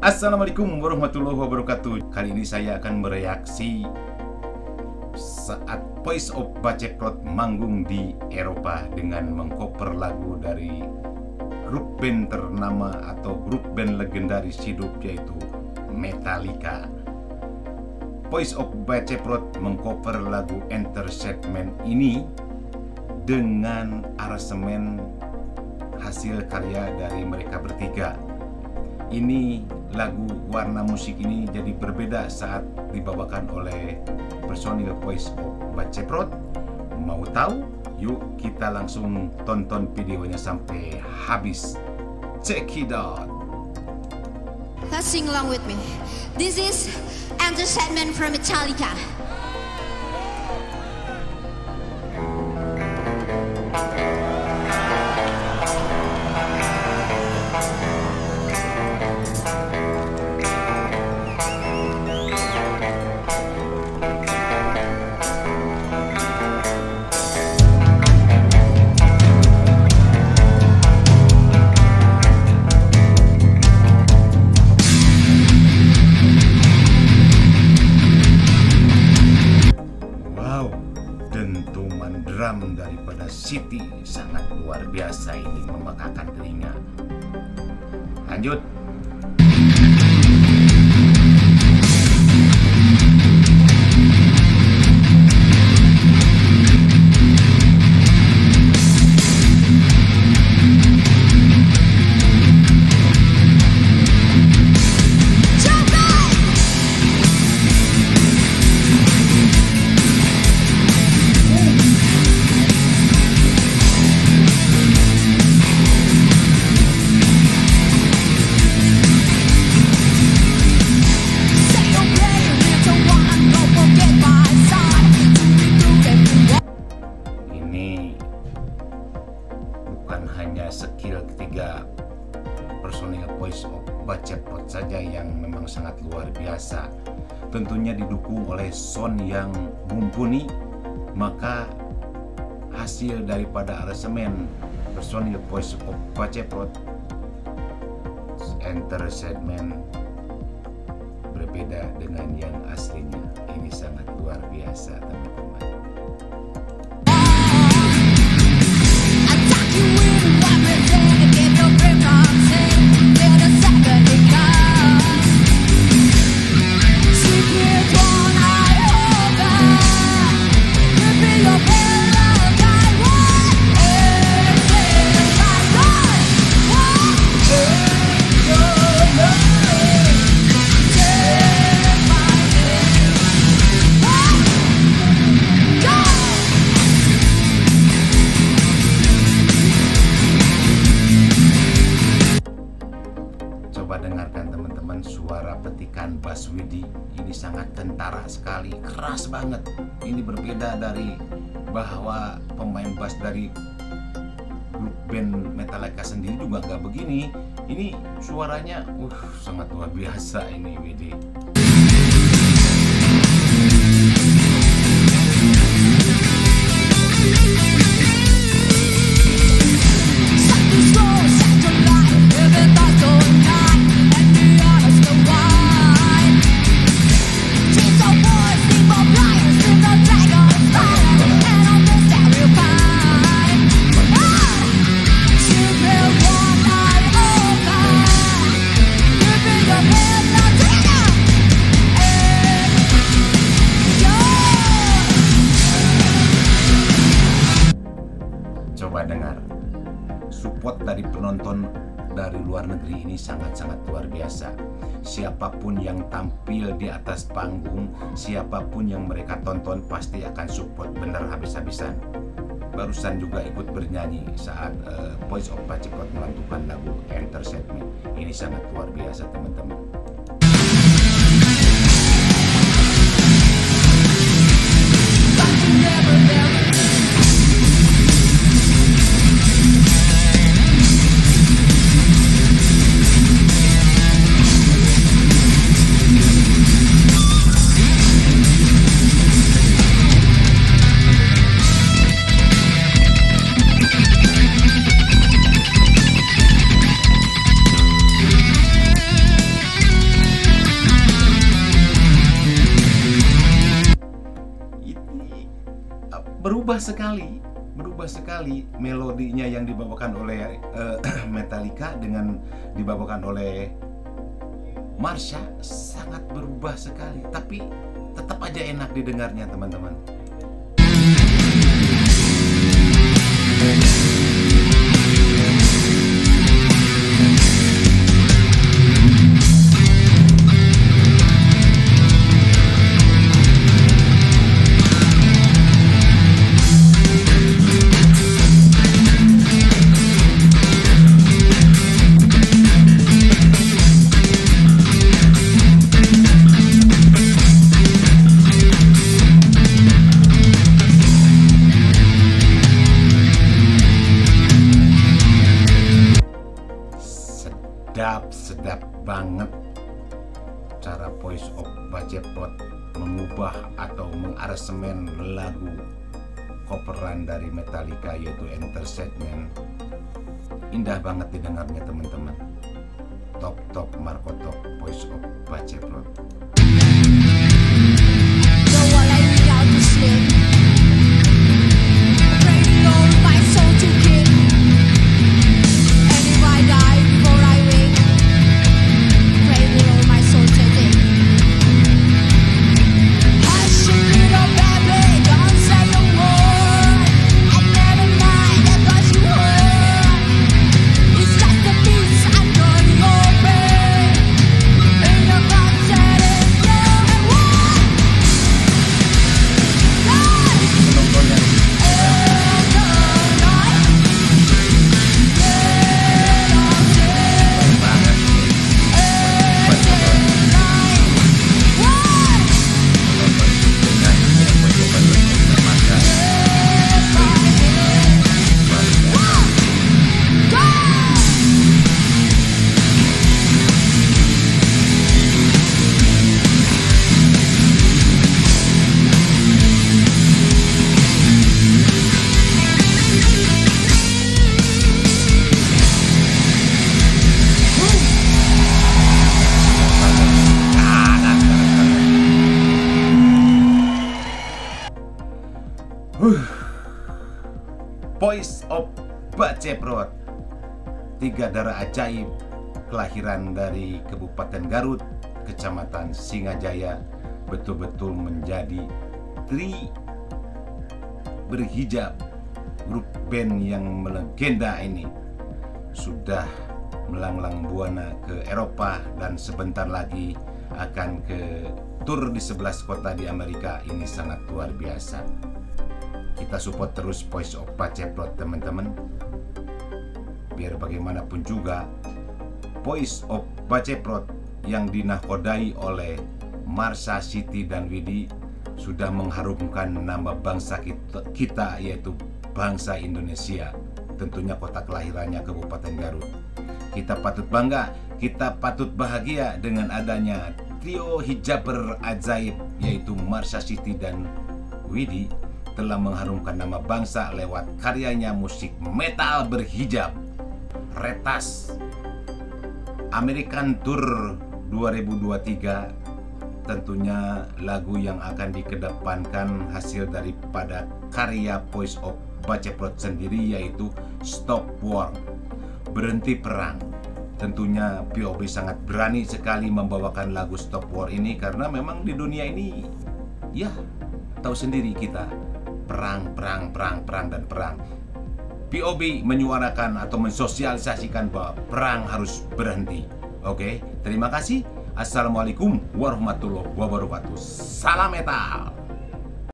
Assalamualaikum warahmatullahi wabarakatuh. Kali ini saya akan mereaksi saat Voice of Baceprot manggung di Eropa dengan mengcover lagu dari grup band ternama atau grup band legendaris hidup, yaitu Metallica. Voice of Baceprot mengcover lagu Enter Sandman ini dengan aransemen hasil karya dari mereka bertiga. Ini lagu warna musik ini jadi berbeda saat dibawakan oleh personil Voice of Baceprot. Mau tahu? Yuk kita langsung tonton videonya sampai habis. Check it out. Let's sing along with me. This is Enter Sandman from Metallica. Dentuman drum daripada Siti sangat luar biasa, ini memekakan telinga. Lanjut. Bukan hanya skill ketiga personil Voice of Baceprot saja yang memang sangat luar biasa, tentunya didukung oleh sound yang mumpuni, maka hasil daripada aransemen personil Voice of Baceprot Enter Sandman berbeda dengan yang aslinya. Ini sangat luar biasa, teman-teman. Coba dengarkan teman-teman suara petikan bass Widi, ini sangat tentara sekali, keras banget. Ini berbeda dari bahwa pemain bass dari grup band Metallica sendiri juga nggak begini. Ini suaranya sangat luar biasa ini Widi. Coba dengar, support dari penonton dari luar negeri ini sangat-sangat luar biasa. Siapapun yang tampil di atas panggung, siapapun yang mereka tonton pasti akan support benar habis-habisan. Barusan juga ikut bernyanyi saat Voice of Baceprot melantunkan lagu Enter Sandman. Ini sangat luar biasa, teman-teman. berubah sekali melodinya yang dibawakan oleh Metallica dengan dibawakan oleh Marsha, sangat berubah sekali, tapi tetap aja enak didengarnya teman-teman. Sedap banget cara Voice of Baceprot mengubah atau mengaransemen lagu coveran dari Metallica yaitu Enter Sandman. Indah banget didengarnya teman-teman. Top Marco Top Voice of Baceprot. Voice of Baceprot, 3 darah ajaib kelahiran dari Kabupaten Garut, Kecamatan Singajaya, betul-betul menjadi berhijab. Grup band yang melegenda ini sudah melanglang buana ke Eropa dan sebentar lagi akan ke tur di 11 kota di Amerika. Ini sangat luar biasa. Kita support terus Voice of Baceprot teman-teman. Biar bagaimanapun juga Voice of Baceprot yang dinakodai oleh Marsha, Siti dan Widi sudah mengharumkan nama bangsa kita yaitu bangsa Indonesia. Tentunya kota kelahirannya Kabupaten Garut. Kita patut bangga, kita patut bahagia dengan adanya trio hijaber ajaib yaitu Marsha, Siti dan Widi telah mengharumkan nama bangsa lewat karyanya musik metal berhijab. Retas American Tour 2023 tentunya lagu yang akan dikedepankan hasil daripada karya Voice of Baceprot sendiri yaitu Stop War, berhenti perang. Tentunya POB sangat berani sekali membawakan lagu Stop War ini karena memang di dunia ini ya tahu sendiri kita perang. POB menyuarakan atau mensosialisasikan bahwa perang harus berhenti. Oke, terima kasih. Assalamualaikum warahmatullahi wabarakatuh. Salam metal.